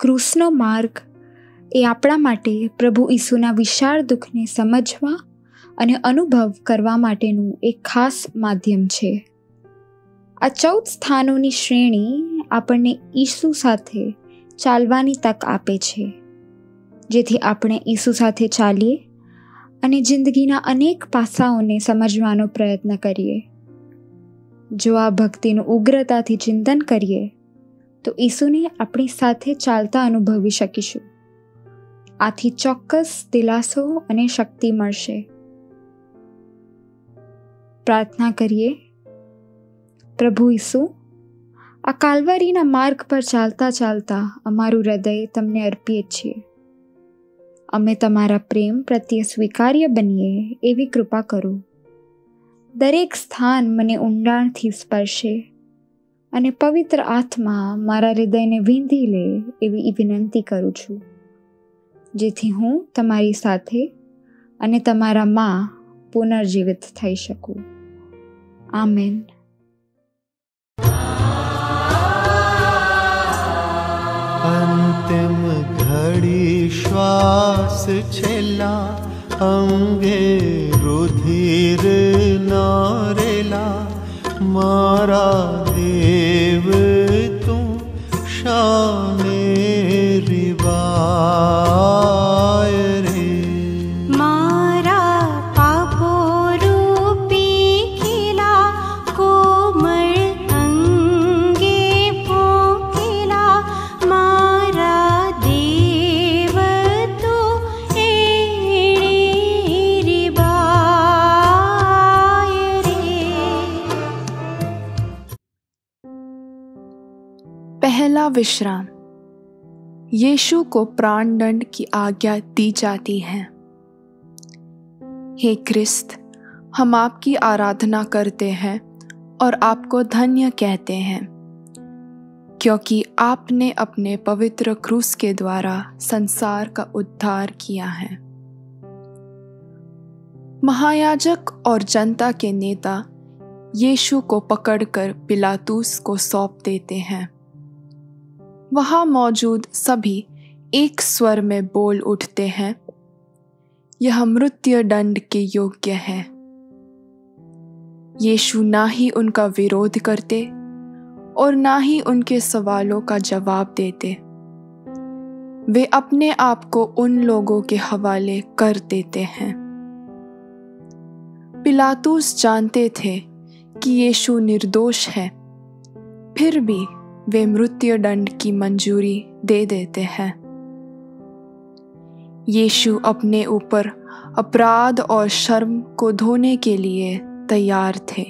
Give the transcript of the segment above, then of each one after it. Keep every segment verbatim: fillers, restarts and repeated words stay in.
ક્રૂસનો માર્ગ એ આપણા માટે પ્રભુ ઈસુના વિશાળ દુઃખને સમજવા અને અનુભવ કરવા માટેનું એક ખાસ માધ્યમ છે. આ ચૌદ સ્થાનોની શ્રેણી આપણને ઈસુ સાથે ચાલવાની તક આપે છે, જેથી આપણે ઈસુ સાથે ચાલીએ અને જિંદગીના અનેક પાસાઓને સમજવાનો પ્રયત્ન કરીએ. જો આ ભક્તિનું ઉગ્રતાથી ચિંતન કરીએ તો ઈસુને આપણી સાથે ચાલતા અનુભવી શકીશું. આથી ચોક્કસ દિલાસો અને શક્તિ મળશે. પ્રાર્થના કરીએ. પ્રભુ ઈસુ, આ કાલ્વરીના માર્ગ પર ચાલતા ચાલતા અમારું હૃદય તમને અર્પીએ છીએ. અમે તમારા પ્રેમ પ્રત્યે સ્વીકાર્ય બનીએ એવી કૃપા કરો. દરેક સ્થાન મને ઊંડાણથી સ્પર્શે અને પવિત્ર આત્મા મારા હૃદયને વીંધી લે એવી વિનંતી કરું છું, જેથી હું તમારી સાથે અને તમારામાં પુનર્જીવિત થઈ શકું. આમેન. અંતિમ ઘડી શ્વાસ છેલ્લા અંગે રુધિર નારેલા મારા દેવ તું શાને રિવાય રે. મારા પાપો રૂપી ખીલા કોમળ અંગે પોકેલા મારા દેવ તું એણે રિવાય રે. पहला विश्राम. यीशु को प्राण दंड की आज्ञा दी जाती है. हे क्रिस्त, हम आपकी आराधना करते हैं और आपको धन्य कहते हैं, क्योंकि आपने अपने पवित्र क्रूस के द्वारा संसार का उद्धार किया है. महायाजक और जनता के नेता यीशु को पकड़कर पिलातुस को सौंप देते हैं. वहाँ मौजूद सभी एक स्वर में बोल उठते हैं, यह मृत्यु दंड के योग्य है. यीशु ना ही उनका विरोध करते और ना ही उनके सवालों का जवाब देते. वे अपने आप को उन लोगों के हवाले कर देते हैं. पिलातुस जानते थे कि यीशु निर्दोष है, फिर भी वे मृत्यु दंड की मंजूरी दे देते हैं. यीशु अपने ऊपर अपराध और शर्म को धोने के लिए तैयार थे.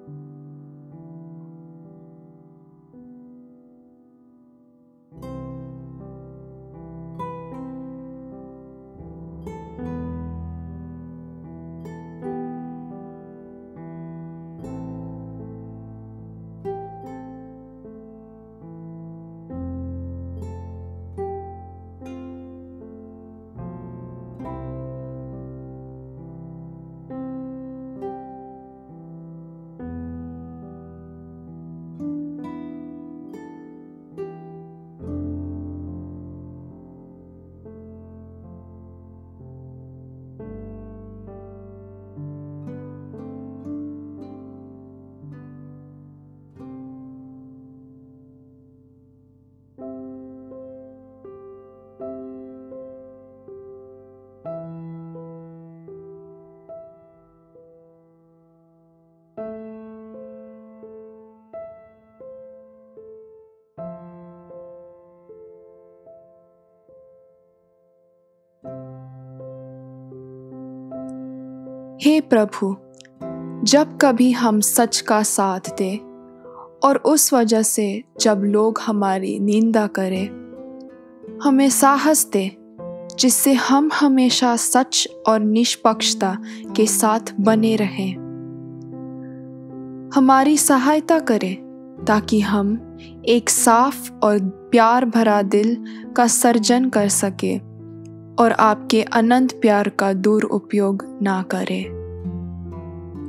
हे प्रभु, जब कभी हम सच का साथ दें और उस वजह से जब लोग हमारी निंदा करें, हमें साहस दे जिससे हम हमेशा सच और निष्पक्षता के साथ बने रहें. हमारी सहायता करें ताकि हम एक साफ और प्यार भरा दिल का सर्जन कर सके और आपके अनंत प्यार का दुरुपयोग ना करें.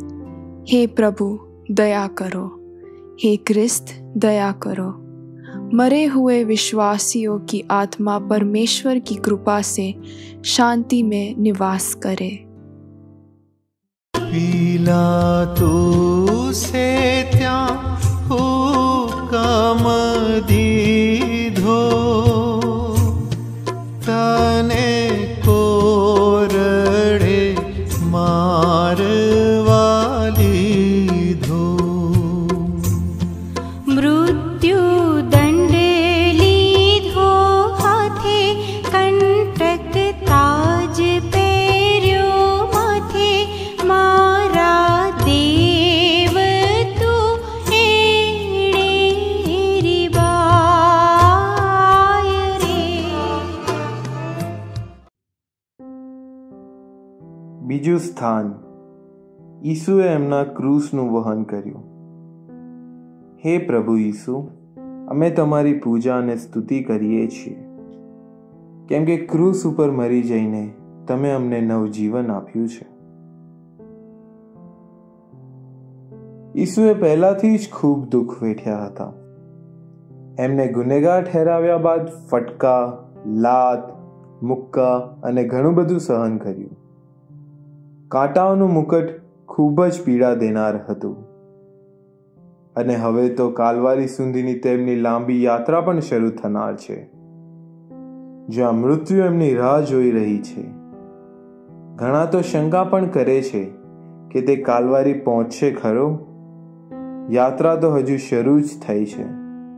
हे प्रभु, दया करो. हे क्रिस्त, दया करो. मरे हुए विश्वासियों की आत्मा परमेश्वर की कृपा से शांति में निवास करे। पीलातू से त्या हुकम दीधो तने कोरड़े मारवाली धो मृत्यु दंड लीधो हाथे कंटक ताज पेर्यो माथे मारा देव तू एड़े रिबाय रे। બીજું સ્થાન, ઈસુએ એમના ક્રૂસનું વહન કર્યું. હે પ્રભુ ઈસુ, અમે તમારી પૂજા અને સ્તુતિ કરીએ છીએ, કેમ કે ક્રૂસ ઉપર મરી જઈને તમે અમને નવજીવન આપ્યું છે. ઈસુએ પહેલાથી જ ખૂબ દુઃખ વેઠ્યા હતા. એમને ગુનેગાર ઠેરાવ્યા બાદ ફટકા, લાત, મુક્કા અને ઘણું બધું સહન કર્યું. કાંટાઓનું મુકટ ખૂબ જ પીડા દેનાર હતું. અને હવે તો કાલવારી સુધીની તેમની લાંબી યાત્રા પણ શરૂ થનાર છે, જ્યાં મૃત્યુ એમની રાહ જોઈ રહી છે. ઘણા તો શંકા પણ કરે છે કે તે કાલવારી પહોંચશે ખરો. યાત્રા તો હજુ શરૂ જ થઈ છે.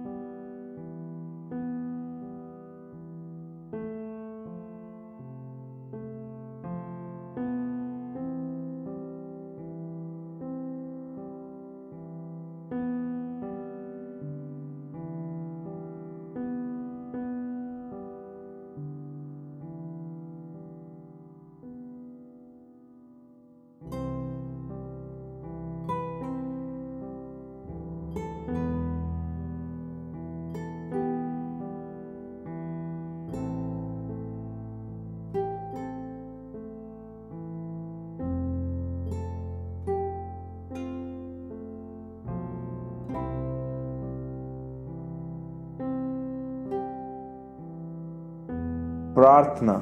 પ્રાર્થના.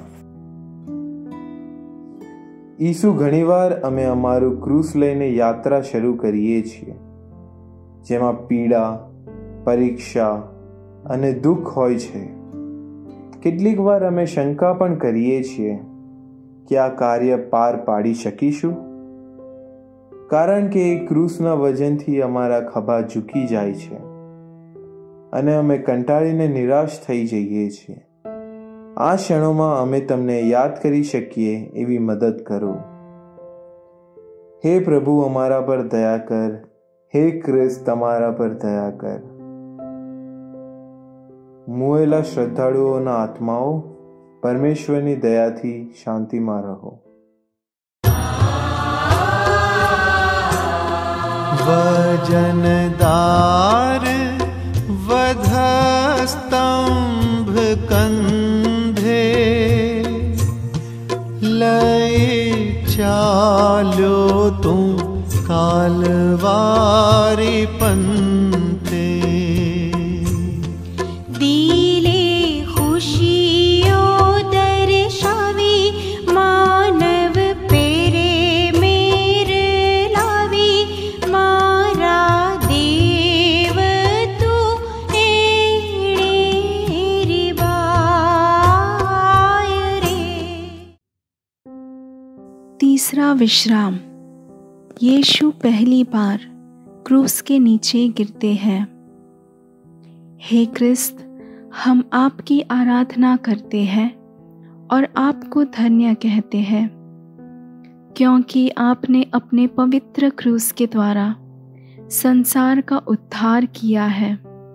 ઈસુ, ઘણીવાર અમે અમારું ક્રૂસ લઈને યાત્રા શરૂ કરીએ છીએ, જેમાં પીડા, પરીક્ષા અને દુઃખ હોય છે. કેટલીક વાર અમે શંકા પણ કરીએ છીએ કે આ કાર્ય પાર પાડી શકીશું, કારણ કે એ ક્રૂસના વજનથી અમારા ખભા ઝૂકી જાય છે અને અમે કંટાળીને નિરાશ થઈ જઈએ છીએ. આ ક્ષણોમાં અમે તમને યાદ કરી શકીએ એવી મદદ કરો. હે પ્રભુ, અમારા પર દયા કર. હે ખ્રિસ્ત, અમારા પર દયા કર. મુએલા શ્રદ્ધાળુઓના આત્માઓ પરમેશ્વરની દયાથી શાંતિમાં રહો. वजनदार वधस्तंभ कंधे लय चालो तुम कालवारी पंथे दिले खुशियों दर्शावी मानव पेरे मेर लावी मारा देव तू एड़े रिबाय रे। तीसरा विश्राम। यीशु पहली बार क्रूस के नीचे गिरते हैं। हे क्रिस्त, हम आपकी आराधना करते हैं और आपको धन्य कहते हैं, क्योंकि आपने अपने पवित्र क्रूस के द्वारा संसार का उद्धार किया है।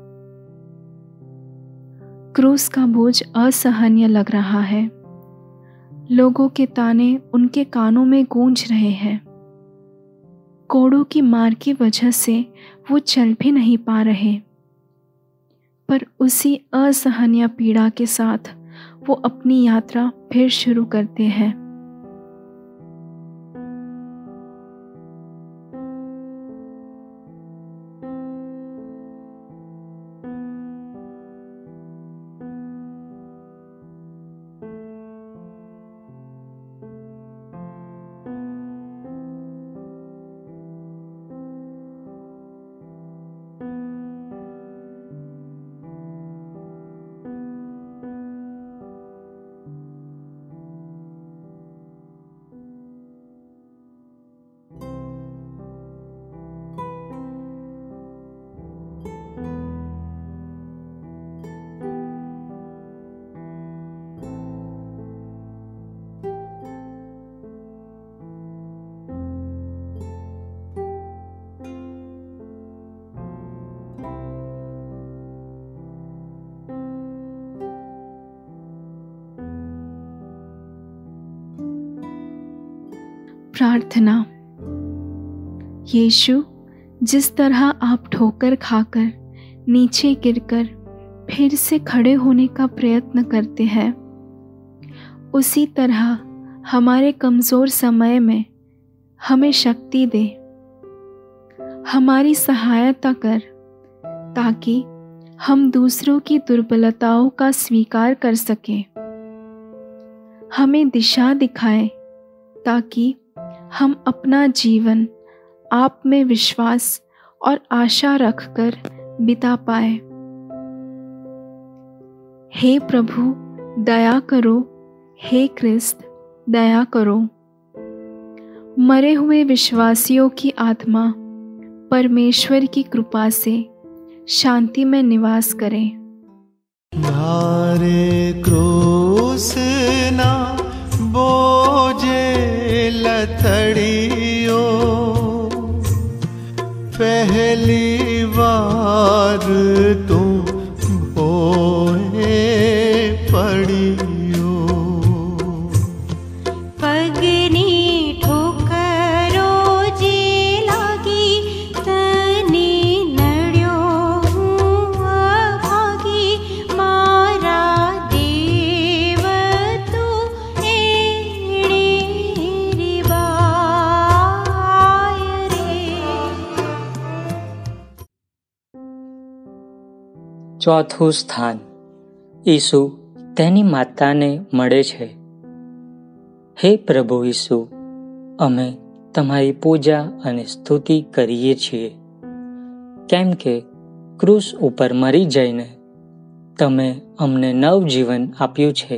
क्रूस का बोझ असहनीय लग रहा है। लोगों के ताने उनके कानों में गूंज रहे हैं। कोड़ों की मार की वजह से वो चल भी नहीं पा रहे, पर उसी असहनीय पीड़ा के साथ वो अपनी यात्रा फिर शुरू करते हैं। प्रार्थना। यीशु, जिस तरह आप ठोकर खाकर नीचे गिरकर फिर से खड़े होने का प्रयत्न करते हैं, उसी तरह हमारे कमज़ोर समय में हमें शक्ति दे, हमारी सहायता कर, ताकि हम दूसरों की दुर्बलताओं का स्वीकार कर सकें। हमें दिशा दिखाएं, ताकि हम अपना जीवन आप में विश्वास और आशा रखकर बिता पाए। हे प्रभु, दया करो। हे क्रिस्त, दया करो। मरे हुए विश्वासियों की आत्मा परमेश्वर की कृपा से शांति में निवास करे। भारे क्रूस ना बोझे लथड़ियो, पहली बार तुम बोए पड़ियो। पगनी ठोकरो जे लागी, तने नड्यो हूँ अभागी, मारा देव तू एणे री बाय रे। ચોથું સ્થાન, ઈસુ તેની માતાને મળે છે. હે પ્રભુ ઈસુ, અમે તમારી પૂજા અને સ્તુતિ કરીએ છીએ, કેમ કે ક્રૂસ ઉપર મરી જઈને તમે અમને નવજીવન આપ્યું છે.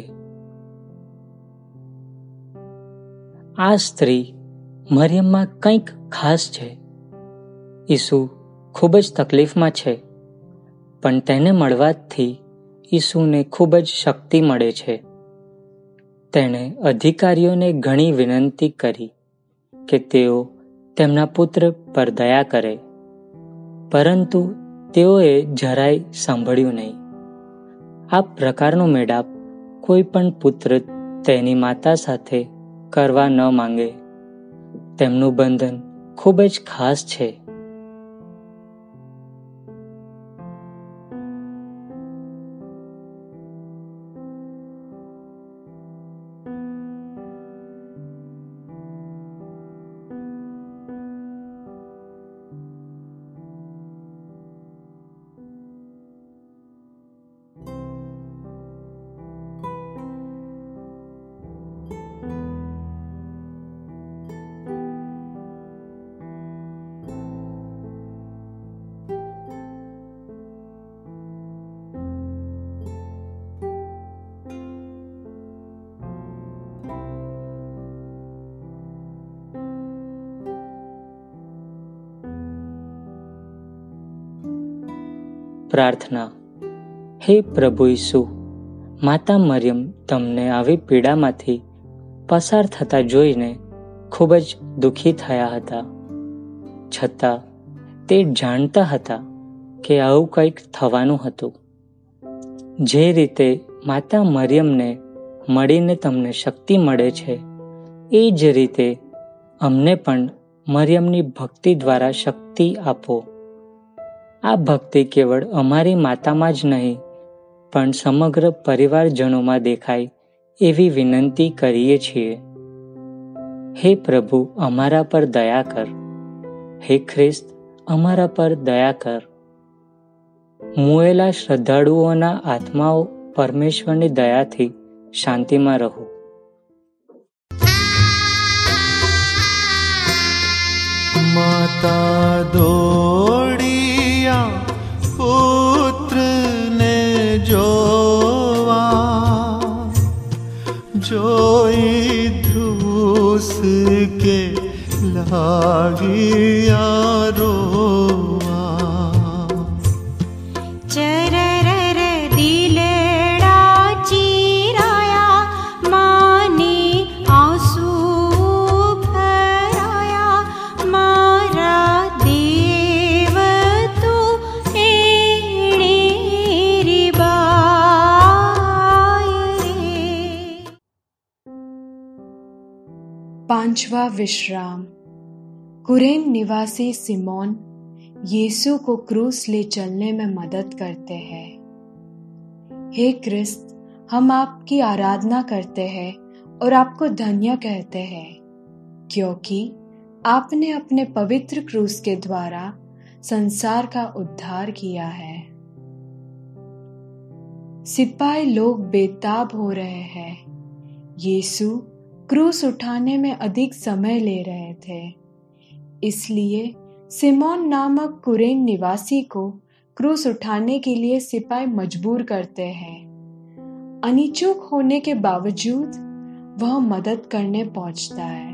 આ સ્ત્રી મરિયમમાં કંઈક ખાસ છે. ઈસુ ખૂબ જ તકલીફમાં છે, પણ તેને મળવાથી ઈસુને ખૂબ જ શક્તિ મળે છે. તેણે અધિકારીઓને ઘણી વિનંતી કરી કે તેઓ તેમના પુત્ર પર દયા કરે, પરંતુ તેઓએ જરાય સાંભળ્યું નહીં. આ પ્રકારનો મેળાપ કોઈ પણ પુત્ર તેની માતા સાથે કરવા ન માંગે. તેમનું બંધન ખૂબ જ ખાસ છે. પ્રાર્થના. હે પ્રભુ ઈસુ, માતા મરિયમ તમને આવી પીડામાંથી પસાર થતા જોઈને ખૂબ જ દુઃખી થયા હતા. છતાં તે જાણતા હતા કે આવું કંઈક થવાનું હતું. જે રીતે માતા મરિયમને મળીને તમને શક્તિ મળે છે, એ જ રીતે અમને પણ મરિયમની ભક્તિ દ્વારા શક્તિ આપો. આ ભક્તિ કેવળ અમારી માતામાં જ નહીં, પણ સમગ્ર પરિવારજનોમાં દેખાય એવી વિનંતી કરીએ છીએ. હે પ્રભુ, અમારા પર દયા કર. હે ખ્રિસ્ત, અમારા પર દયા કર. મુએલા શ્રદ્ધાળુઓના આત્માઓ પરમેશ્વરની દયાથી શાંતિમાં રહો. માતા દોડિયા પુત્રને જોવા, જોઈ ધ્રુસ કે લાગિયા રોવા. ચરરર દિલડા ચીરાયા, માને આંસુ ભરાયા, મારા દેવ તું એણે રી બાય રે. पांचवा विश्राम। कुरेन निवासी सिमोन यीशु को क्रूस ले चलने में मदद करते हैं। हे क्रिस्त, हम आपकी आराधना करते हैं और आपको धन्य कहते हैं, क्योंकि आपने अपने पवित्र क्रूस के द्वारा संसार का उद्धार किया है। सिपाही लोग बेताब हो रहे हैं। यीशु क्रूस उठाने में अधिक समय ले रहे थे, इसलिए सिमोन नामक कुरेन निवासी को क्रूस उठाने के लिए सिपाही मजबूर करते हैं। अनिच्छुक होने के बावजूद वह मदद करने पहुंचता है।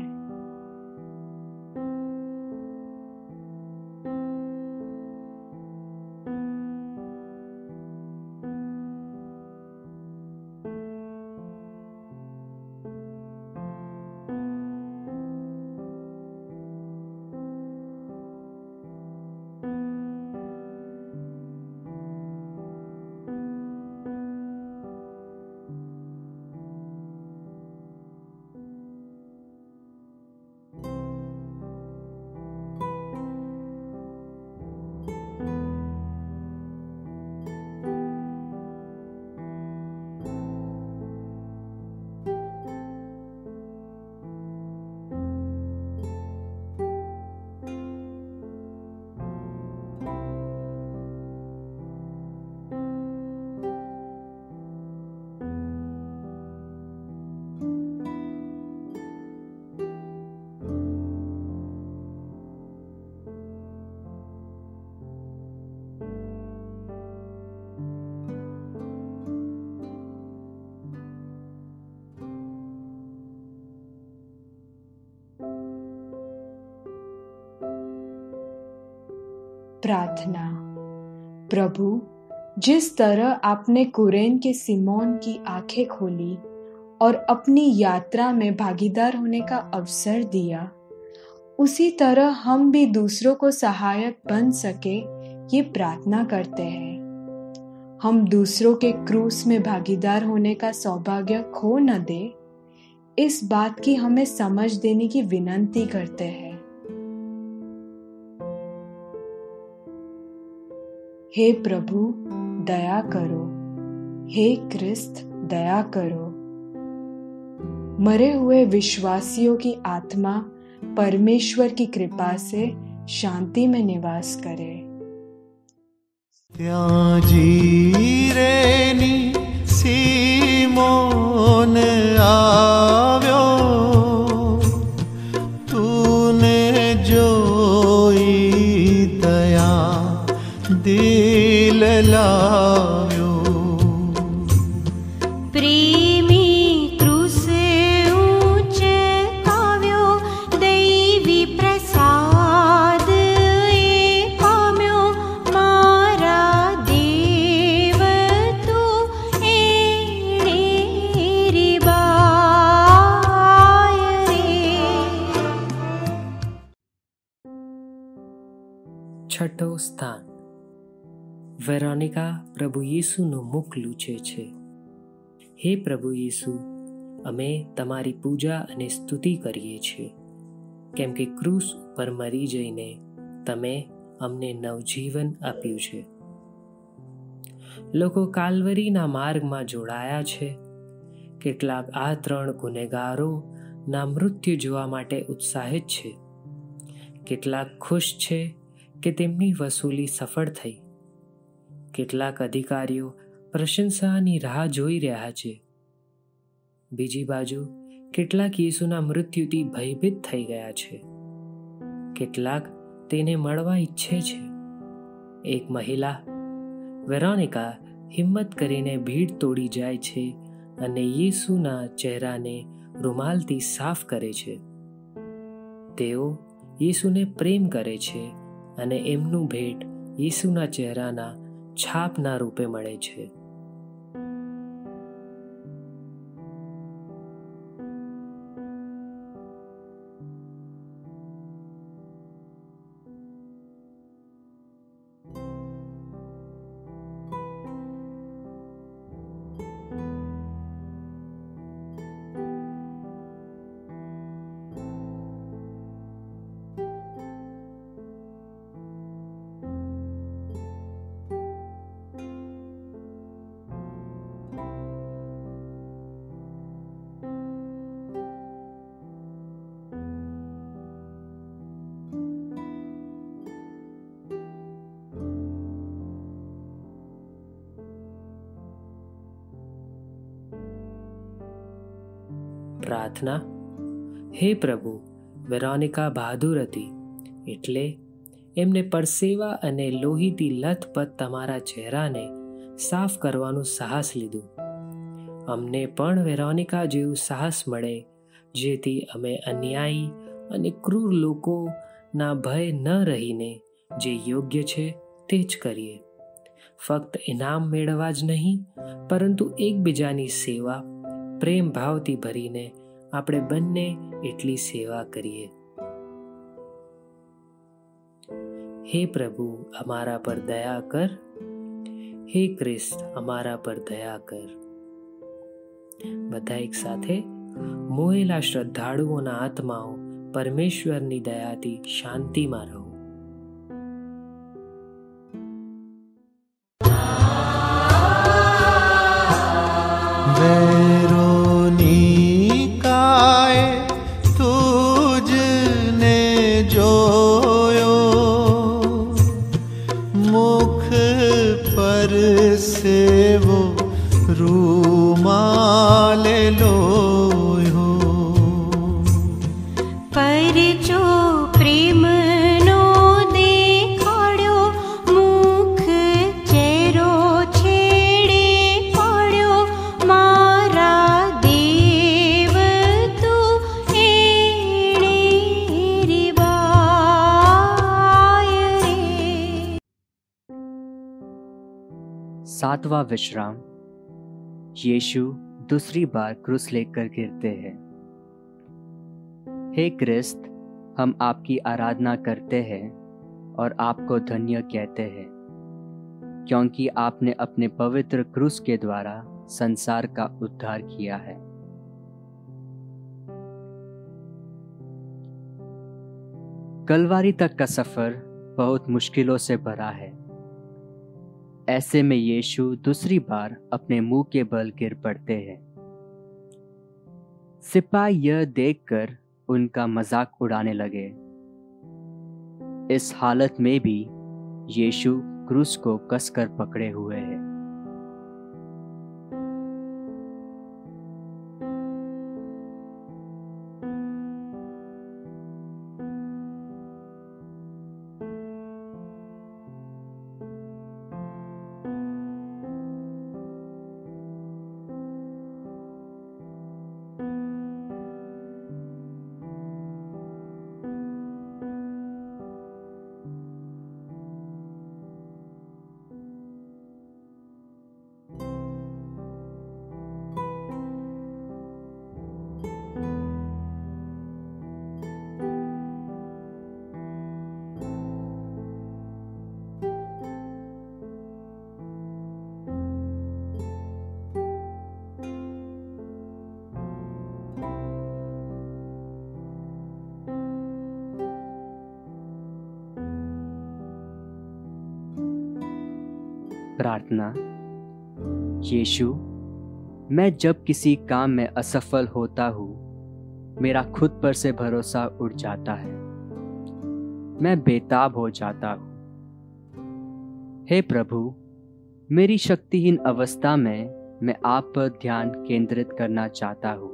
प्रार्थना। प्रभु, जिस तरह आपने कुरेन के सिमोन की आंखें खोली और अपनी यात्रा में भागीदार होने का अवसर दिया, उसी तरह हम भी दूसरों को सहायक बन सके, ये प्रार्थना करते हैं। हम दूसरों के क्रूस में भागीदार होने का सौभाग्य खो न दे, इस बात की हमें समझ देने की विनती करते हैं। हे प्रभु, दया करो। हे क्रिस्त, दया करो। मरे हुए विश्वासियों की आत्मा परमेश्वर की कृपा से शांति में निवास करे। त्याजीरेनी सीमोन आव्यो, तूने जोई दया दिल लाव्यो। प्रेमी क्रूस ऊंचे काव्यो, दैवी प्रसाद ए पाम्यो। मारा देव तू एड़ी बाय रे। છઠ્ઠો સ્થાન। વેરોનિકા પ્રભુ યીશુનું મુખ લૂછે છે। હે પ્રભુ યીશુ, અમે તમારી પૂજા અને સ્તુતિ કરીએ છીએ, કેમ કે ક્રૂસ ઉપર મરી જઈને તમે અમને નવજીવન આપ્યું છે। લોકો કાલ્વરીના માર્ગમાં જોડાયા છે। કેટલાક આ ત્રણ ગુનેગારોના મૃત્યુ જોવા માટે ઉત્સાહિત છે। કેટલાક ખુશ છે કે તેમની વસૂલી સફળ થઈ। કેટલાક અધિકારીઓ પ્રશંસાની રાહ જોઈ રહ્યા છે। બીજી બાજુ કેટલાક યીશુના મૃત્યુથી ભયભીત થઈ ગયા છે। કેટલાક તેને મળવા ઈચ્છે છે। એક મહિલા વેરોનિકા હિંમત કરીને ભીડ તોડી જાય છે અને યીશુના ચહેરાને રૂમાલથી સાફ કરે છે। તેઓ યીશુને પ્રેમ કરે છે અને એમનું ભેટ યીશુના ચહેરાના છાપના રૂપે મળે છે। પ્રાર્થના. હે પ્રભુ, વેરોનિકા બહાદુર હતી, એટલે એમને પરસેવા અને લોહીથી લથપથ તમારા ચહેરાને સાફ કરવાનું સાહસ લીધું. અમને પણ વેરોનિકા જેવું સાહસ મળે, જેથી અમે અન્યાયી અને ક્રૂર લોકોના ભય ન રહીને જે યોગ્ય છે તે જ કરીએ. ફક્ત ઇનામ મેળવવા જ નહીં, પરંતુ એકબીજાની સેવા પ્રેમ ભાવથી ભરીને આપણે બંને એટલી સેવા કરીએ. હે પ્રભુ, અમારા પર દયા કર. હે ક્રિસ્ત, અમારા પર દયા કર. બધા એક સાથે. મોહેલા શ્રદ્ધાળુઓના આત્માઓ પરમેશ્વરની દયાથી શાંતિમાં રહો. વેરોનિકાએ તુજને જોયો, મુખ પર સેવો રૂમાલે લોયો. પરચો પ્રેમનો દેખાડ્યો, મુખ ચહેરો છેડે પાડ્યો. મારા દેવ તું એણે રિવાય રે. सातवां विश्राम. यीशु दूसरी बार क्रूस लेकर गिरते हैं. हे क्रिस्त, हम आपकी आराधना करते हैं और आपको धन्य कहते हैं, क्योंकि आपने अपने पवित्र क्रूस के द्वारा संसार का उद्धार किया है. कलवारी तक का सफर बहुत मुश्किलों से भरा है. ऐसे में यीशु दूसरी बार अपने मुंह के बल गिर पड़ते हैं. सिपाही यह देखकर उनका मजाक उड़ाने लगे. इस हालत में भी यीशु क्रूस को कसकर पकड़े हुए हैं. प्रार्थना. यीशु, मैं जब किसी काम में असफल होता हूँ, मेरा खुद पर से भरोसा उड़ जाता है. मैं बेताब हो जाता हूँ. हे प्रभु, मेरी शक्तिहीन अवस्था में मैं आप पर ध्यान केंद्रित करना चाहता हूँ.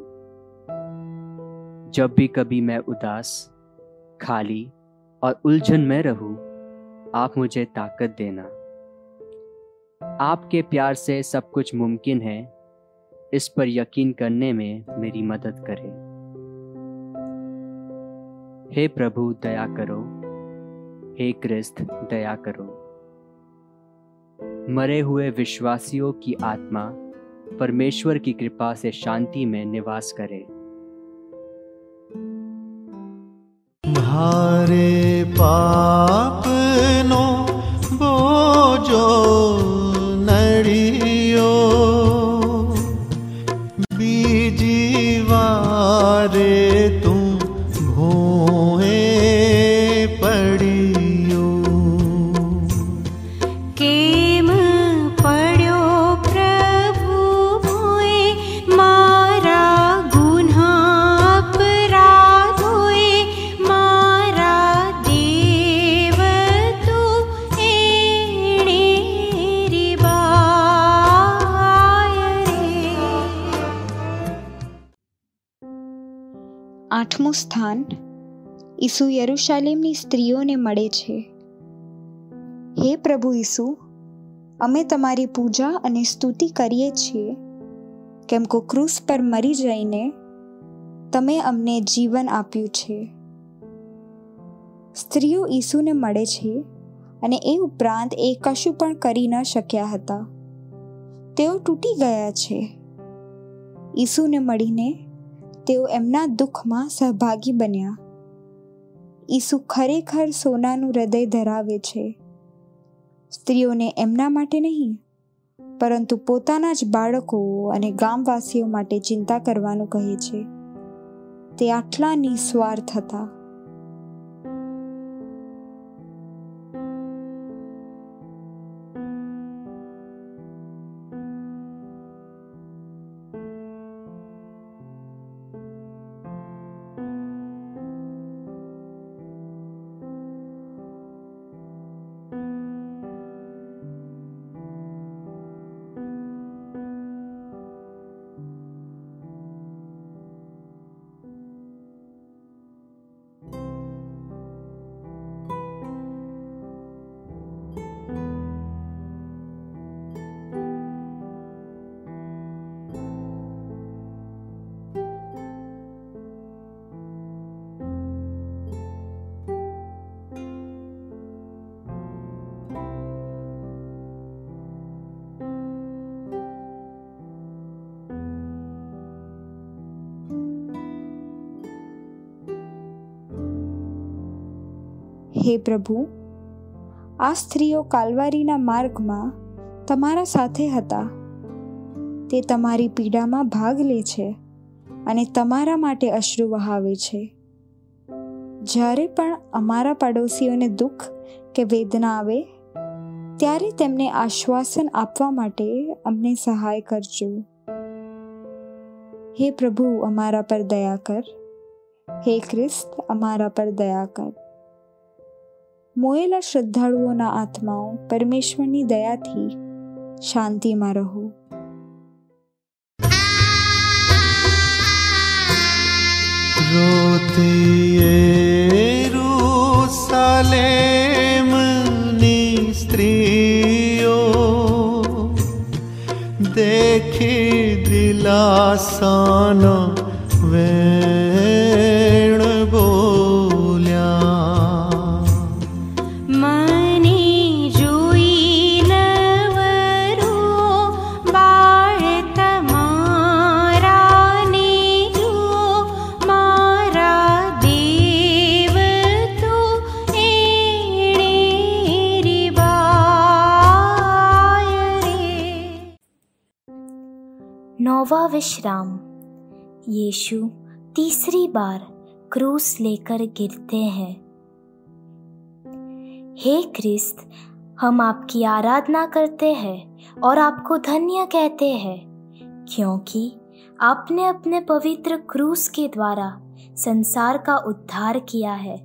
जब भी कभी मैं उदास, खाली और उलझन में रहूँ, आप मुझे ताकत देना. आपके प्यार से सब कुछ मुमकिन है, इस पर यकीन करने में मेरी मदद करें. हे प्रभु, दया करो. हे क्रिस्त, दया करो. मरे हुए विश्वासियों की आत्मा परमेश्वर की कृपा से शांति में निवास करे. भारे पाप नो बोझो नड़ियो, बीजी वारे तुम भोए पड़ियो. केम पड्यो प्रभु भोए, मारा गुन्हा अपराधोए. मारा देव આઠમું સ્થાન ઈસુ યરુશાલેમની સ્ત્રીઓને મળે છે. હે પ્રભુ ઈસુ, અમે તમારી પૂજા અને સ્તુતિ કરીએ છીએ, કેમ કે ક્રૂસ પર મરી જઈને તમે અમને જીવન આપ્યું છે. સ્ત્રીઓ ઈસુને મળે છે અને એ ઉપરાંત એ કશું પણ કરી ન શક્યા હતા. તેઓ તૂટી ગયા છે. ઈસુને મળીને તેઓ એમના દુઃખમાં સહભાગી બન્યા. ઈસુ ખરેખર સોનાનું હૃદય ધરાવે છે. સ્ત્રીઓને એમના માટે નહીં, પરંતુ પોતાના જ બાળકો અને ગામવાસીઓ માટે ચિંતા કરવાનું કહે છે. તે આટલા નિસ્વાર્થ હતા. હે પ્રભુ, આ સ્ત્રીઓ કાલ્વારીના માર્ગમાં તમારા સાથે હતા. તે તમારી પીડામાં ભાગ લે છે અને તમારા માટે અશ્રુ વહાવે છે. જ્યારે પણ અમારા પડોશીઓને દુઃખ કે વેદના આવે ત્યારે તેમને આશ્વાસન આપવા માટે અમને સહાય કરજો. હે પ્રભુ, અમારા પર દયા કર. હે ખ્રિસ્ત, અમારા પર દયા કર. મોયેલા શ્રદ્ધાળુઓના આત્માઓ પરમેશ્વરની દયાથી શાંતિમાં રહો. રોતી યરુશલેમની સ્ત્રીઓ દેખી દિલાસાનો વેણ બોલ્યા. नौवां विश्राम। यीशु तीसरी बार क्रूस लेकर गिरते हैं। हे क्रिस्त, हम आपकी आराधना करते हैं और आपको धन्य कहते हैं, क्योंकि आपने अपने पवित्र क्रूस के द्वारा संसार का उद्धार किया है।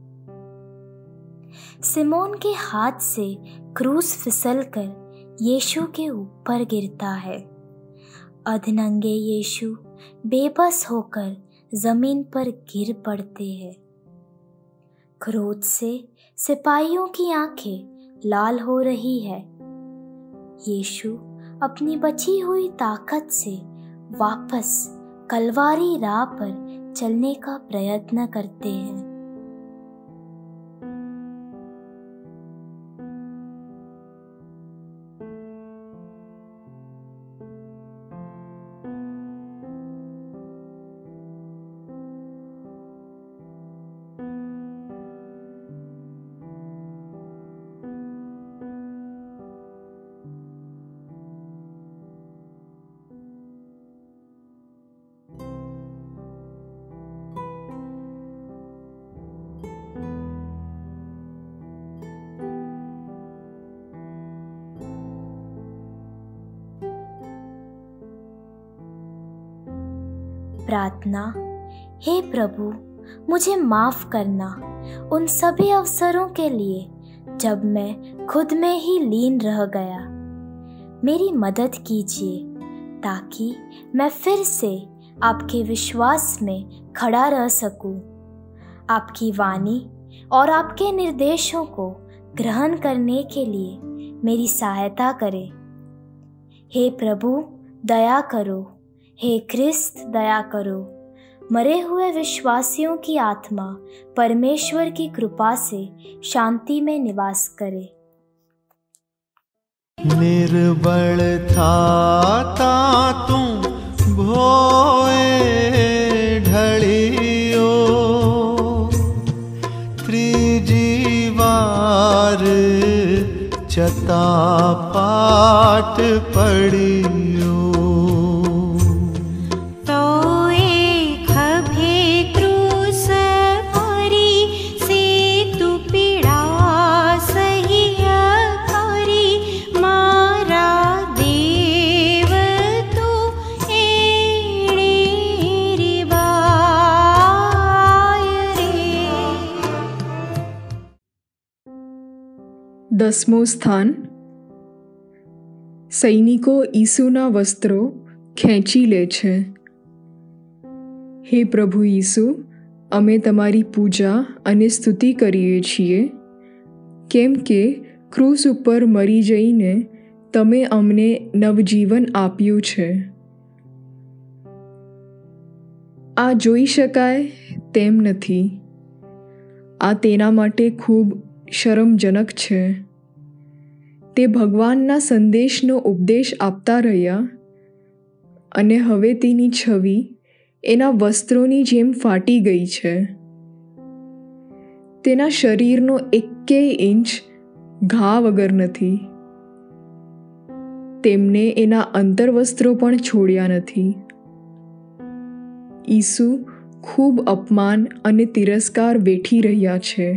सिमोन के हाथ से क्रूस फिसलकर यीशु के ऊपर गिरता है। अधनंगे यीशु बेबस होकर जमीन पर गिर पड़ते हैं। क्रोध से सिपाहियों की आंखें लाल हो रही है। यीशु अपनी बची हुई ताकत से वापस कलवारी राह पर चलने का प्रयत्न करते हैं। प्रार्थना। हे प्रभु, मुझे माफ़ करना उन सभी अवसरों के लिए जब मैं खुद में ही लीन रह गया। मेरी मदद कीजिए ताकि मैं फिर से आपके विश्वास में खड़ा रह सकूं। आपकी वाणी और आपके निर्देशों को ग्रहण करने के लिए मेरी सहायता करें। हे प्रभु दया करो, हे ख्रिस्त दया करो। मरे हुए विश्वासियों की आत्मा परमेश्वर की कृपा से शांति में निवास करे। निर्बल था ता तू भोए ढलियो, त्रिजी वार चता पाट पड़ियो। દસમું સ્થાન, સૈનિકો ઈસુના વસ્ત્રો ખેંચી લે છે. હે પ્રભુ ઈસુ, અમે તમારી પૂજા અને સ્તુતિ કરીએ છીએ, કેમ કે ક્રૂસ ઉપર મરી જઈને તમે અમને નવજીવન આપ્યું છે. આ જોઈ શકાય તેમ નથી. આ તેના માટે ખૂબ શરમજનક છે. તે ભગવાનના સંદેશનો ઉપદેશ આપતા રહ્યા અને હવે તેની છબી એના વસ્ત્રોની જેમ ફાટી ગઈ છે. તેના શરીરનો એકેય ઇંચ ઘા વગર નથી. તેમને એના અંતરવસ્ત્રો પણ છોડ્યા નથી. ઈસુ ખૂબ અપમાન અને તિરસ્કાર વેઠી રહ્યા છે.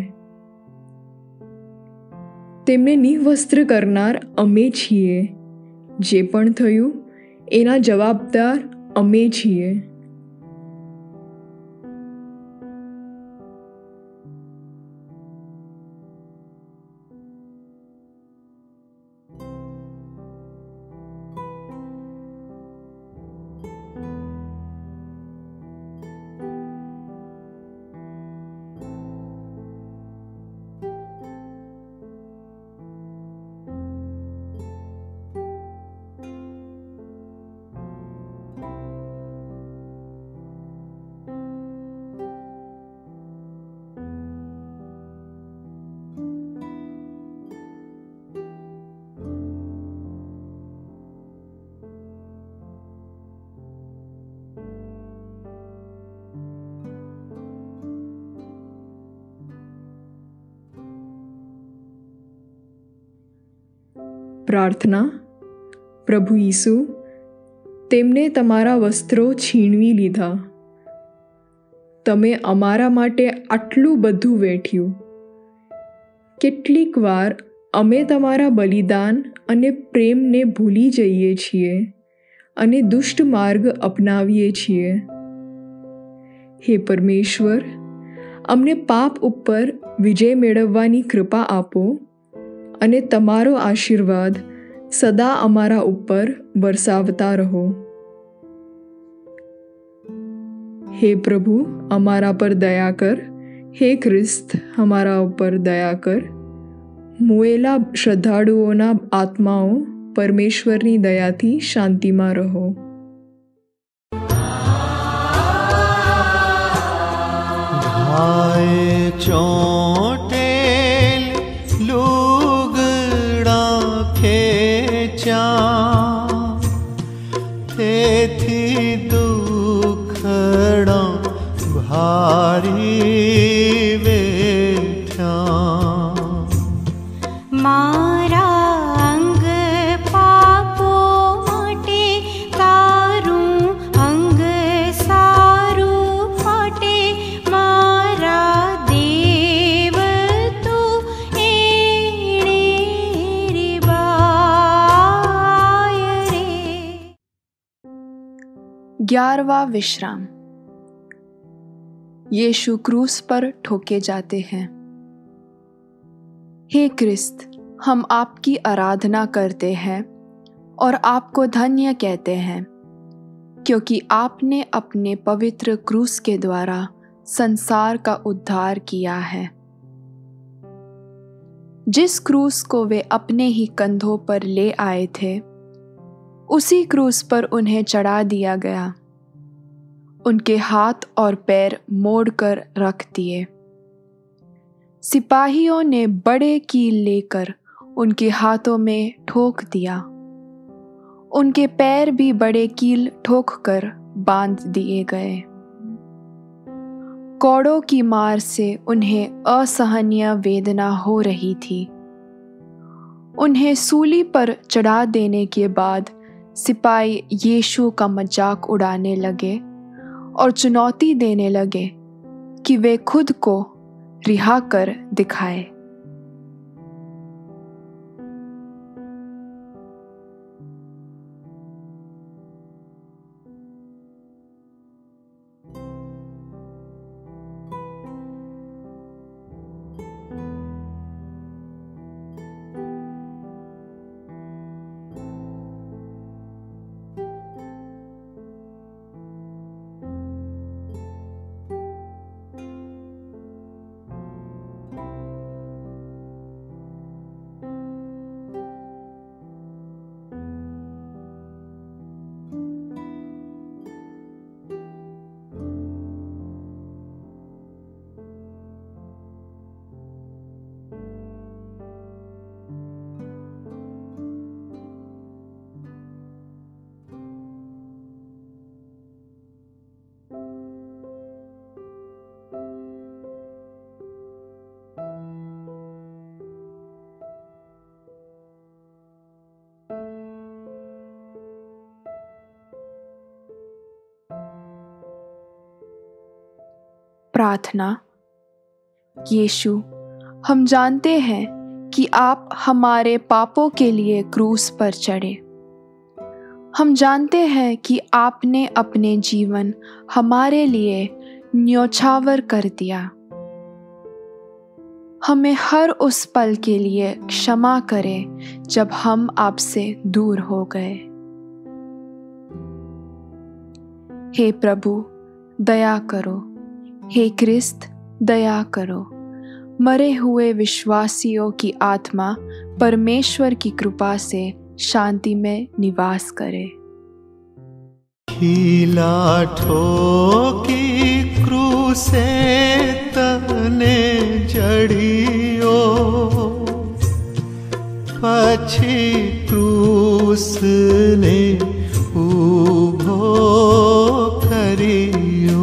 તેમને નિવસ્ત્ર કરનાર અમે છીએ. જે પણ થયું એના જવાબદાર અમે છીએ. પ્રાર્થના. પ્રભુ ઈસુ, તેમને તમારા વસ્ત્રો છીનવી લીધા. તમે અમારા માટે આટલું બધું વેઠ્યું. કેટલીક વાર અમે તમારા બલિદાન અને પ્રેમને ભૂલી જઈએ છીએ અને દુષ્ટ માર્ગ અપનાવીએ છીએ. હે પરમેશ્વર, અમને પાપ ઉપર વિજય મેળવવાની કૃપા આપો અને તમારો આશીર્વાદ સદા અમારા ઉપર વરસાવતા રહો. હે પ્રભુ, અમારા પર દયા કર. હે ખ્રિસ્ત, અમારા ઉપર દયા કર. મોયેલા શ્રદ્ધાળુઓના આત્માઓ પરમેશ્વરની દયાથી શાંતિમાં રહો. હાય ચોટેલ લુગડા ખેંચ્યા, તેથી દુખડા ભારી વેઠ્યા. મારા અંગ પાપો માટે તારું અંગ સારું ફાટે. મારા દેવ તું એણે રે બાય રે. ग्यारहवां विश्राम. यीशु क्रूस पर ठोके जाते हैं. हे क्रिस्त, हम आपकी आराधना करते हैं और आपको धन्य कहते हैं, क्योंकि आपने अपने पवित्र क्रूस के द्वारा संसार का उद्धार किया है। जिस क्रूस को वे अपने ही कंधों पर ले आए थे, उसी क्रूस पर उन्हें चढ़ा दिया गया। उनके हाथ और पैर मोड़कर रख दिए। सिपाहियों ने बड़े कील लेकर उनके हाथों में ठोक दिया। उनके पैर भी बड़े कील ठोककर बांध दिए गए। कौड़ों की मार से उन्हें असहनीय वेदना हो रही थी। उन्हें सूली पर चढ़ा देने के बाद सिपाही यीशु का मजाक उड़ाने लगे और चुनौती देने लगे कि वे खुद को रिहा कर दिखाए। प्रार्थना। यीशु, हम जानते हैं कि आप हमारे पापों के लिए क्रूस पर चढ़े। हम जानते हैं कि आपने अपने जीवन हमारे लिए न्योछावर कर दिया। हमें हर उस पल के लिए क्षमा करें जब हम आपसे दूर हो गए। हे प्रभु, दया करो। हे क्रिस्त, दया करो। मरे हुए विश्वासियों की आत्मा परमेश्वर की कृपा से शांति में निवास करे। खीला ठोकी क्रूसे तने जड़ियो, पछी क्रूस ने उभो करियो।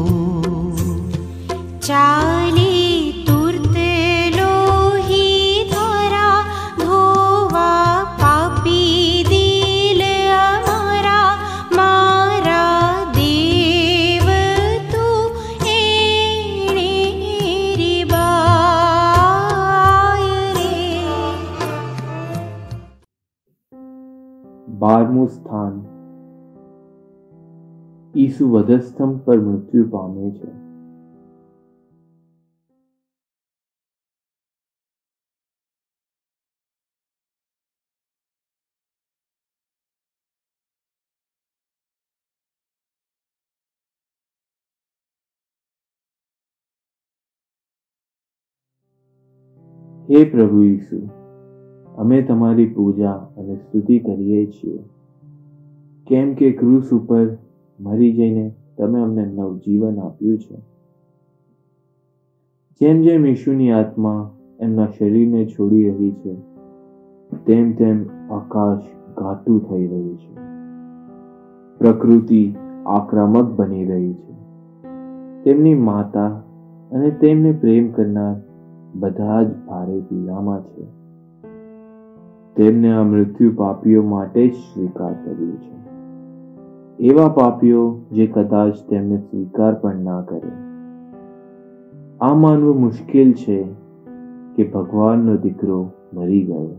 चाली तुरते लोही धरा, धोवा पापी दिल अमारा, मारा देव तू एणे री बाय रे। बारमું સ્થાન ઈસુ વધસ્તંભ પર મૃત્યુ પામે છે। હે પ્રભુ ઈસુ, અમે તમારી પૂજા અને સ્તુતિ કરીએ છીએ, કેમ કે ક્રૂસ ઉપર મરી જઈને તમે અમને નવજીવન આપ્યું છે। જેમ જેમ ઈશુની આત્મા એમના શરીરને છોડી રહી છે, તેમ તેમ આકાશ ઘાટું થઈ રહ્યું છે, પ્રકૃતિ આક્રમક બની રહી છે। તેમની માતા અને તેમને પ્રેમ કરનાર બધા જ ભારે પીડામાં છે। તેમને આ મૃત્યુ પાપીઓ માટે જ સ્વીકાર કર્યું છે, એવા પાપીઓ જે કદાચ તેમને સ્વીકાર પણ ના કરે। આ માનવું મુશ્કેલ છે કે ભગવાનનો દીકરો મરી ગયો।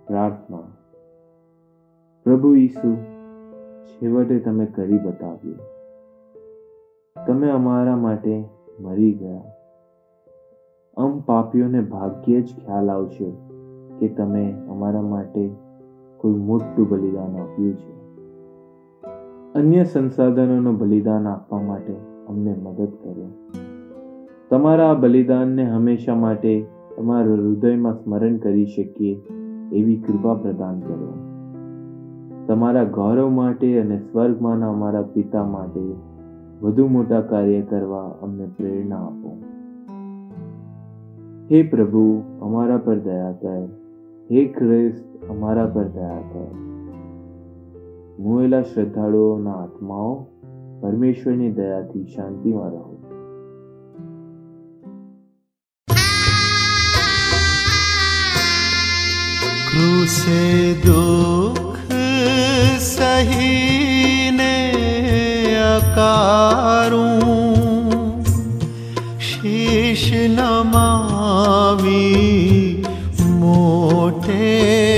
પ્રાર્થના. પ્રભુ ઈસુ, છેવટે તમે કરી બતાવ્યું. તમે અમારા માટે મરી ગયા. અમ પાપીઓને ભાગ્યે જ ખ્યાલ આવશે કે તમે અમારા માટે કોઈ મોટું બલિદાન આપ્યું છે. અન્ય સંસાધનોનું બલિદાન આપવા માટે અમને મદદ કરો. તમારા આ બલિદાનને હંમેશા માટે તમારા હૃદયમાં સ્મરણ કરી શકીએ એવી કૃપા પ્રદાન કરો. તમારા ગૌરવ માટે અને સ્વર્ગમાંના અમારા પિતા માટે વધુ મોટા કાર્ય કરવા અમને પ્રેરણા આપો. હે પ્રભુ, અમારા પર દયા કર. હે ખ્રિસ્ત, અમારા પર દયા કર. મુએલા શ્રદ્ધાળુઓના આત્માઓ પરમેશ્વરની દયાથી શાંતિમાં રહો. क्रूसे दुख सहीने अकारूं, शीश नमावी मोटे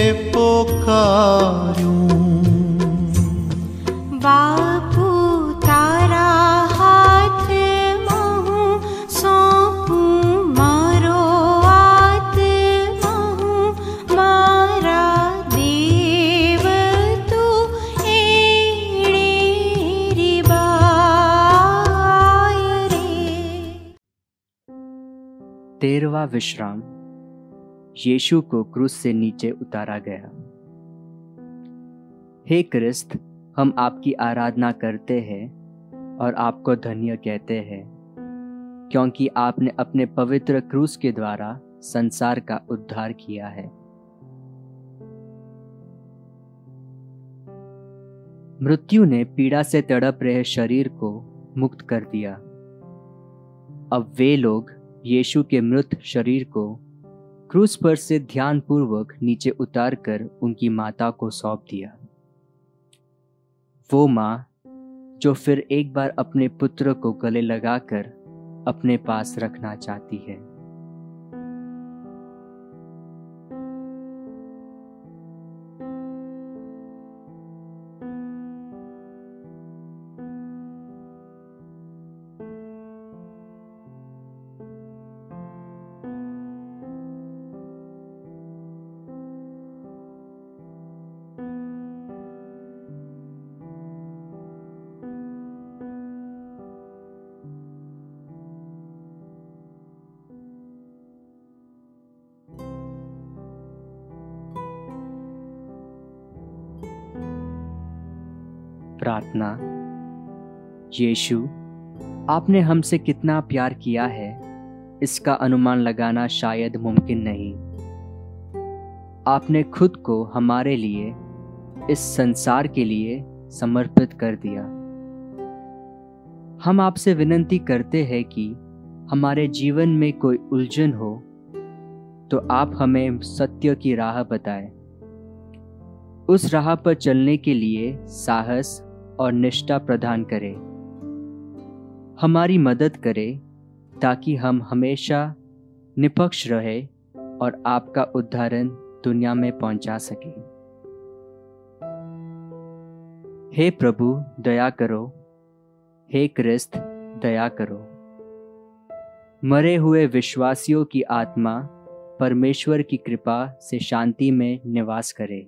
पोकारूं. बापू तारा हाथ महूं सौंपूं, मारो आत्मा हूं मारा देव तू एणे रिबाय रे. तेरहवां विश्राम. यीशु को क्रूस से नीचे उतारा गया. हे क्रिस्त, हम आपकी आराधना करते हैं और आपको धन्य कहते हैं, क्योंकि आपने अपने पवित्र क्रूस के द्वारा संसार का उद्धार किया है. मृत्यु ने पीड़ा से तड़प रहे शरीर को मुक्त कर दिया. अब वे लोग यीशु के मृत शरीर को क्रूस पर से ध्यानपूर्वक नीचे उतारकर उनकी माता को सौंप दिया. वो माँ जो फिर एक बार अपने पुत्र को गले लगाकर अपने पास रखना चाहती है. प्रार्थना. यीशु, आपने हमसे कितना प्यार किया है इसका अनुमान लगाना शायद मुमकिन नहीं. आपने खुद को हमारे लिए, इस संसार के लिए समर्पित कर दिया. हम आपसे विनती करते हैं कि हमारे जीवन में कोई उलझन हो तो आप हमें सत्य की राह बताएं. उस राह पर चलने के लिए साहस और निष्ठा प्रदान करें. हमारी मदद करें ताकि हम हमेशा निष्पक्ष रहे और आपका उद्धारण दुनिया में पहुंचा सके. हे प्रभु, दया करो. हे क्रिस्त, दया करो. मरे हुए विश्वासियों की आत्मा परमेश्वर की कृपा से शांति में निवास करे.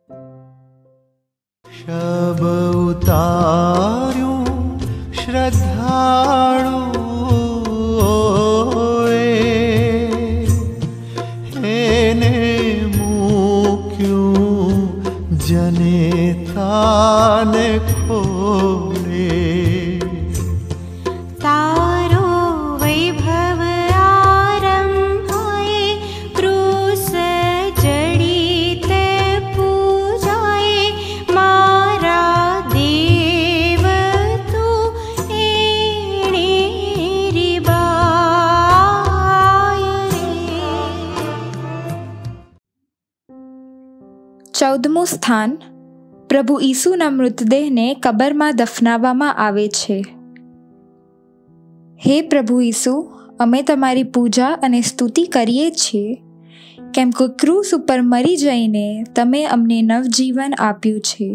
शब उतार्यूं श्रद्धाळु એને મૂક્યું જનેતાને ખોળે. तारो वैभव आरंभाए, क्रूस जड़ित पूजाए, मारा देव तू एणे रिबाय रे. ચૌદમું સ્થાન. પ્રભુ ઈસુના મૃતદેહને કબરમાં દફનાવવામાં આવે છે. હે પ્રભુ ઈસુ, અમે તમારી પૂજા અને સ્તુતિ કરીએ છીએ કેમ કે ક્રૂસ ઉપર મરી જઈને તમે અમને નવજીવન આપ્યું છે.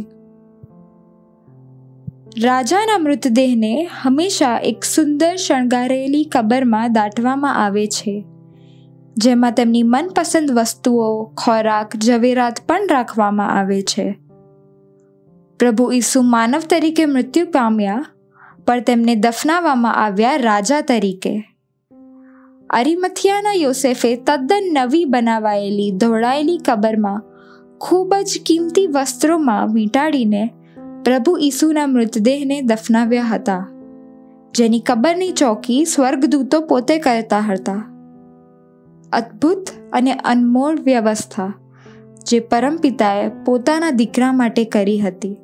રાજાના મૃતદેહને હંમેશા એક સુંદર શણગારેલી કબરમાં દાટવામાં આવે છે, જેમાં તેમની મનપસંદ વસ્તુઓ, ખોરાક, ઝવેરાત પણ રાખવામાં આવે છે. પ્રભુ ઈસુ માનવ તરીકે મૃત્યુ પામ્યા, પણ તેમને દફનાવવામાં આવ્યા રાજા તરીકે. અરિમથિયાના યોસેફે તદ્દન નવી બનાવાયેલી ધોળાયેલી કબરમાં ખૂબ જ કિંમતી વસ્ત્રોમાં વીંટાળીને પ્રભુ ઈસુના મૃતદેહને દફનાવ્યા હતા, જેની કબરની ચોકી સ્વર્ગદૂતો પોતે કરતા હતા. અદ્ભુત અને અનમોલ વ્યવસ્થા જે પરમપિતાએ પોતાના દીકરા માટે કરી હતી.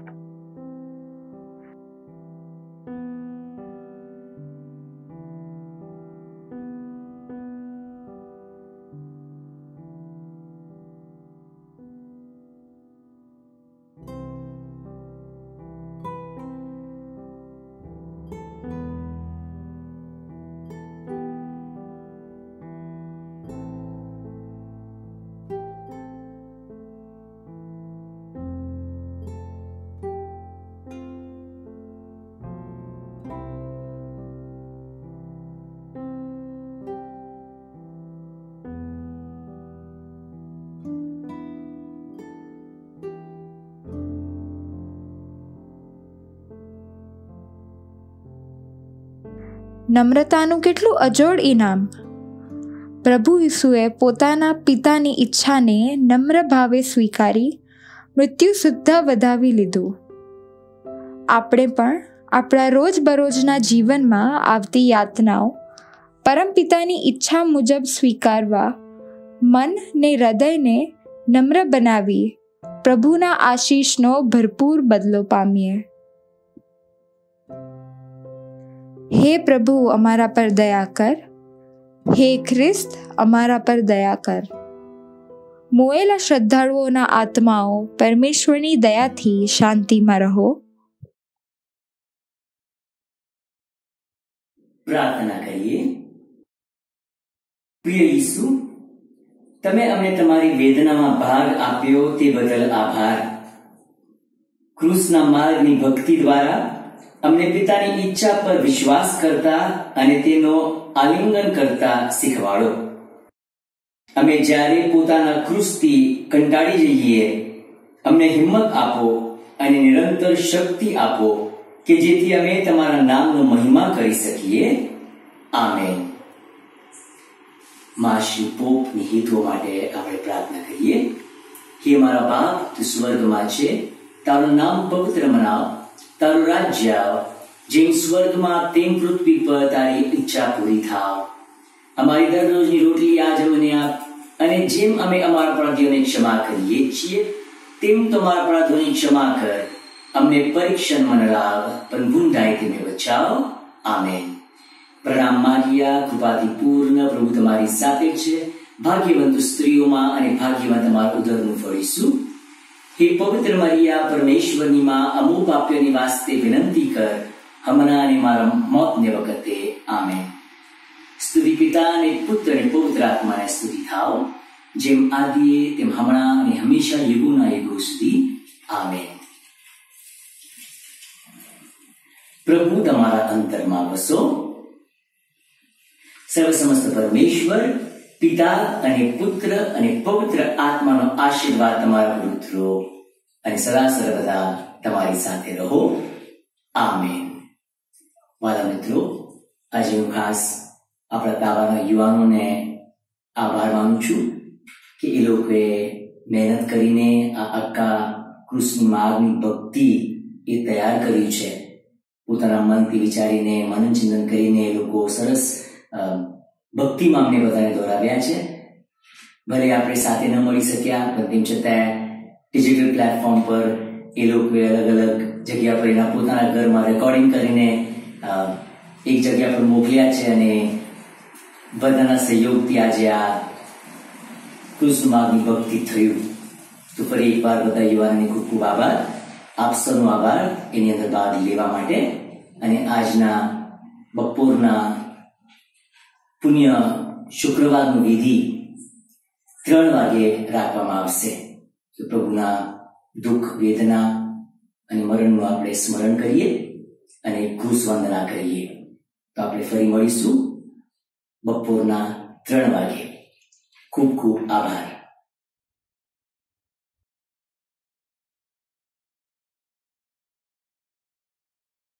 નમ્રતાનું કેટલું અજોડ ઇનામ! પ્રભુ ઈસુએ પોતાના પિતાની ઈચ્છાને નમ્ર ભાવે સ્વીકારી મૃત્યુ સુદ્ધા વધાવી લીધું. આપણે પણ આપણા રોજબરોજના જીવનમાં આવતી યાતનાઓ પરમપિતાની ઈચ્છા મુજબ સ્વીકારવા મન ને હૃદયને નમ્ર બનાવી પ્રભુના આશીષનો ભરપૂર બદલો પામીએ. હે પ્રભુ, અમારા પર દયા કર. હે ખ્રિસ્ત, અમારા પર દયા કર. મોયેલા શ્રદ્ધાળુઓના આત્માઓ પરમેશ્વરની દયાથી શાંતિમાં રહો. પ્રાર્થના કરીએ. પ્રિય ઈસુ, તમે અમને તમારી વેદનામાં ભાગ આપ્યો તે બદલ આભાર. ક્રૂસના માર્ગની ભક્તિ દ્વારા અમને પિતાની ઈચ્છા પર વિશ્વાસ કરતા અને તેનો આલિંગન કરતા શીખવાડો. અમે જ્યારે પોતાના ક્રૂસથી કંટાળી જઈએ, અમને હિંમત આપો અને નિરંતર શક્તિ આપો કે જેથી અમે તમારા નામનો મહિમા કરી શકીએ. આમેન. માસી પોપની હિતો માટે આપણે પ્રાર્થના કરીએ. હે મારા બાપ, તું સ્વર્ગમાં છે, તારું નામ પવિત્ર મનાવ, તારું રાજ્ય આવ, જેમ સ્વર્ગમાં તેમ પૃથ્વી પર તારી ઈચ્છા પૂરી થાવ. અમારી દરરોજની રોટલી આજ અમને આપ, અને જેમ અમે અમારા અપરાધીઓને ક્ષમા કરીએ છીએ તેમ તો અમારા અપરાધોની ક્ષમા કર. અમને પરીક્ષણમાં ન લાવ, પણ બુંદાઈથી મેં બચાવ. આમેન. પ્રણામ મારિયા, કૃપાથી પૂર્ણ, પ્રભુ તમારી સાથે છે. ભાગ્યવંત સ્ત્રીઓમાં અને ભાગ્યવાન તમારા ઉદરનું ફળ ઈસુ. હે પવિત્ર મરિયા, પરમેશ્વરની માં, અમુ પાપ્યોની વાસ્તે વિનંતી કર, હમણાં અને મારા મોતને વખતે. આમેન. સ્તુતિ પિતા અને પુત્ર અને પવિત્ર આત્માને સ્તુતિ થાવ, જેમ આદિએ તેમ હમણાં અને હંમેશા યુગોના યુગો સુધી. આમેન. પ્રભુ તમારા અંતરમાં વસો. સર્વસમસ્ત પરમેશ્વર પિતા અને પુત્ર અને પવિત્ર આત્માનો આશીર્વાદ તમારા પર ઉતરો અને સદા સર્વદા તમારી સાથે રહો. આમેન. વાલા મિત્રો, આજે હું ખાસ આપણા તાબાના યુવાનોને આભાર માનું છું કે એ લોકોએ મહેનત કરીને આ આખા કૃષ્ણ માર્ગની ભક્તિ એ તૈયાર કર્યું છે. પોતાના મનથી વિચારીને, મનન ચિંતન કરીને એ લોકો સરસ ભક્તિમાં અમને બધાને દોરાવ્યા છે. ભલે આપણે સાથે ન મળી શક્યા, પણ તેમ છતાં ડિજિટલ પ્લેટફોર્મ પર એ લોકોએ અલગ અલગ જગ્યા પર એના પોતાના ઘરમાં રેકોર્ડિંગ કરીને એક જગ્યા પર મોકલ્યા છે અને બધાના સહયોગથી આજે આ કૃષ્ણ માર્ગની ભક્તિ થયું. તો ફરી એકવાર બધા યુવાનોને ખૂબ ખૂબ આભાર. આપ સૌનો આભાર એની અંદર ભાગ લેવા માટે અને આજના બપોરના પુણ્ય શુક્રવારનું વિધિ ત્રણ વાગે રાખવામાં આવશે. તો પ્રભુના દુઃખ, વેદના અને મરણનું આપણે સ્મરણ કરીએ અને ક્રૂસ વંદના કરીએ. તો આપણે ફરી મળીશું બપોરના ત્રણ વાગે. ખૂબ ખૂબ આભાર.